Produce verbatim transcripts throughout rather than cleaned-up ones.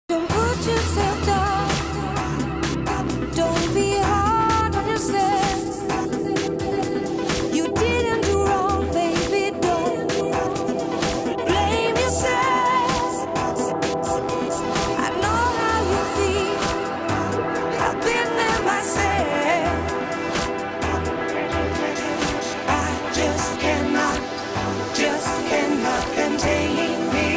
Don't put yourself down. Don't be hard on yourself. You didn't do wrong, baby. Don't blame yourself. I know how you feel. I've been there myself. I just cannot, just cannot contain me.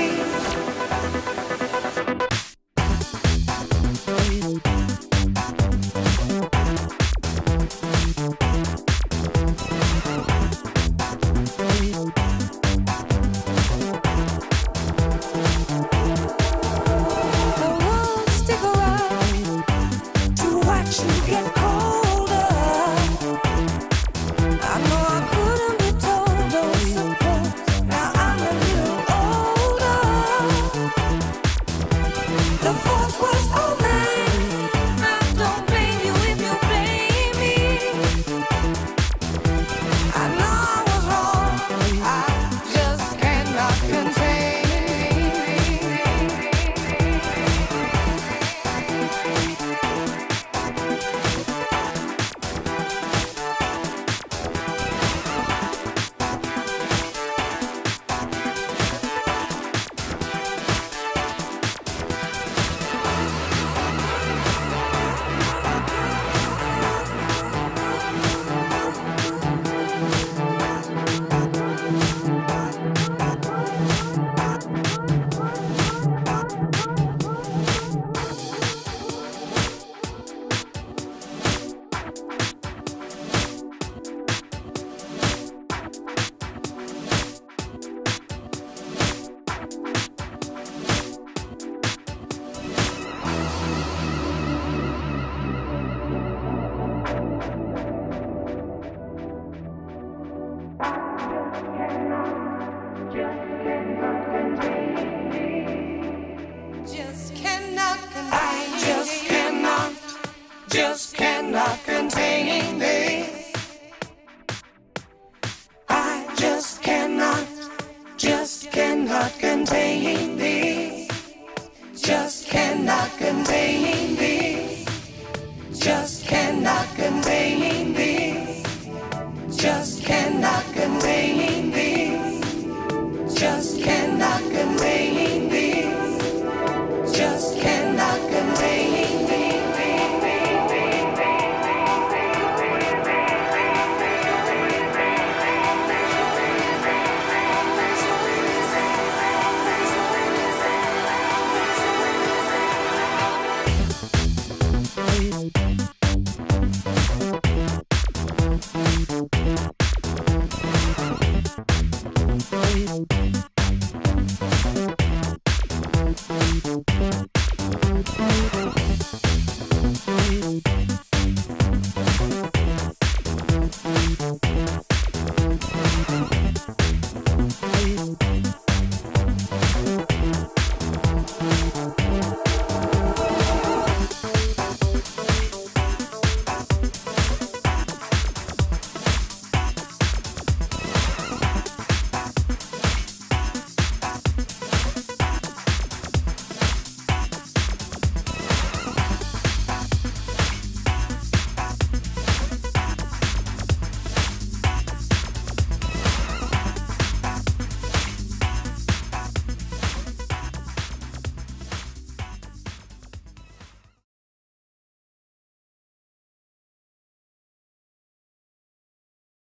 Just cannot contain this. I just cannot, just cannot contain this. Just cannot contain this. Just cannot contain this. Just cannot contain this. Just cannot.